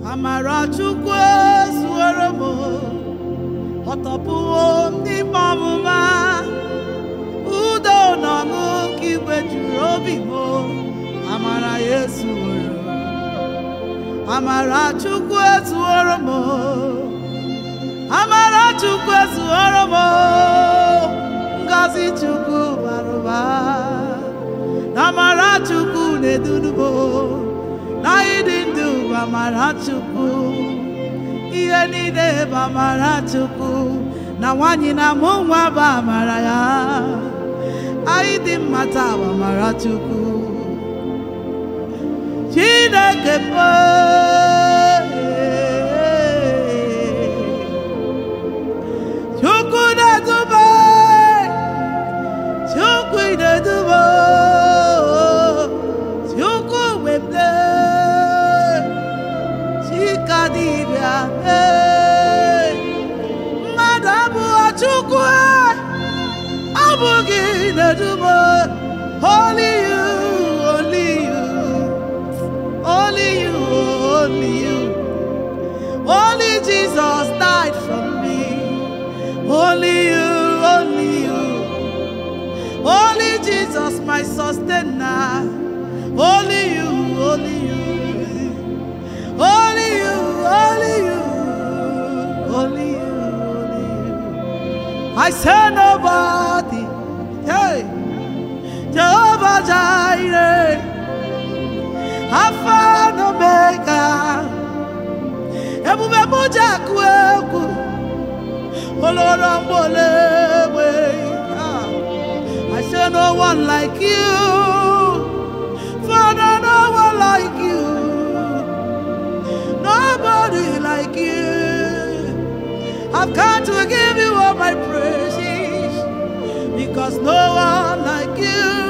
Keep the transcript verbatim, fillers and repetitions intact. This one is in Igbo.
Amara Chukwu zuoro m, ọtọpụwo n'ime ọmụma, udo na ọṅụ nke igwe juru obi m. Amara ya ezuoro, Amara Chukwu ezuoro m, Amara Chukwu ezuoro m, ngọzi Chukwu bara ụba, na Amara Chukwu na-eduru m, na ịdị ndụ bụ Amara Chukwu, ihe niile bụ Amara Chukwu, na nwanyị na mụ nwa bụ Amara ya, anyị dị mma taa bụ Amara Chukwu. Chineke bụ Chukwu na-edube, Chukwu na-edube, Chukwu wepụta Chika dibịa, mmadụ abụọ Chukwu abụghị na-edube. Only you, only you, only you, only you, only Jesus died for me. Only you, only you, only Jesus my sustainer. Only you, only you, only you, only you, only you, only you. I say nobody. Hey, Jehovah Jireh, Alpha and Omega, Ebube Moja Kweku, Olorambole. I say no one like you, Father, no one like you, nobody like you. I've come to give you all my praises, because no one like you.